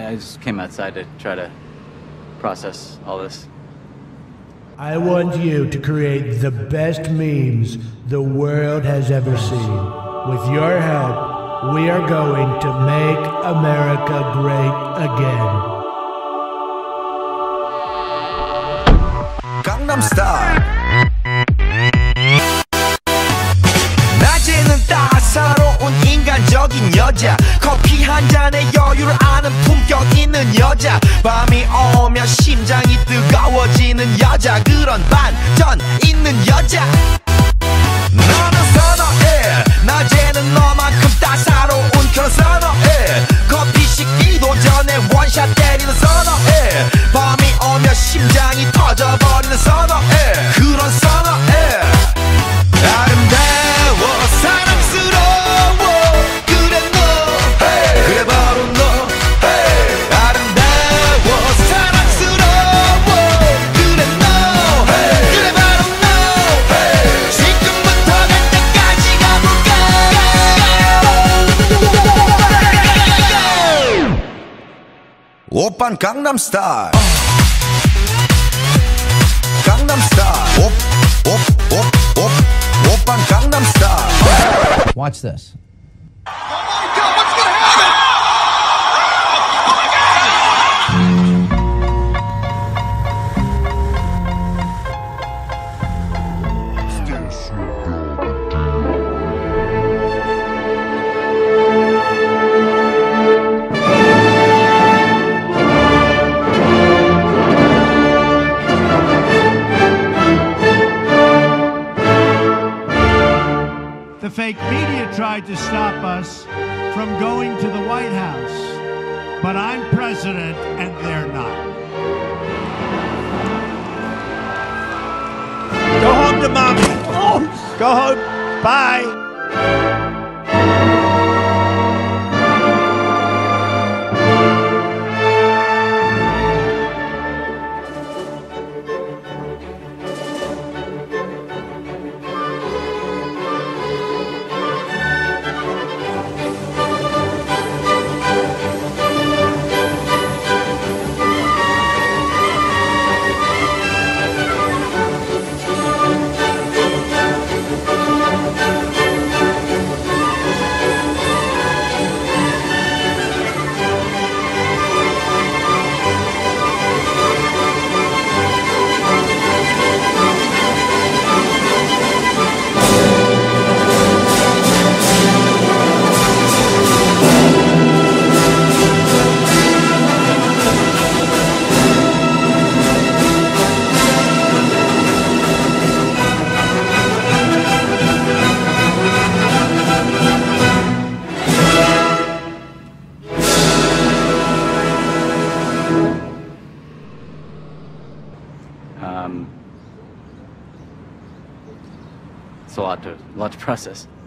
I just came outside to try to process all this. I want you to create the best memes the world has ever seen. With your help, we are going to make America great again. Gangnam Style. 낮에는 따사로운 인간적인 여자, 커피 한 잔에 여유를 아는 품격 있는 여자, 밤이 오면 심장이 뜨거워지는 여자, 그런 반전 있는 여자. 너는 선어해, 낮에는 너만큼 따사로운 그런 선어해, 커피 식기도 전에 원샷 때리는 선어해, 밤이 오면 심장이 터져버리는 선어해, 그런 선어해. 아름다워 사랑스러워 그래 너 hey. 그래 바로 너 hey. 아름다워 사랑스러워 그래 너 hey. 그래 바로 너 hey. 지금부터 갈 때까지 가볼까. 오빤 강남스타일 강남스타일 오빤 강남스타일. Watch this. Oh my God, what's gonna happen? The fake media tried to stop us from going to the White House, but I'm president and they're not. Go home to mommy. Oh. Go home. Bye. It's a lot to process.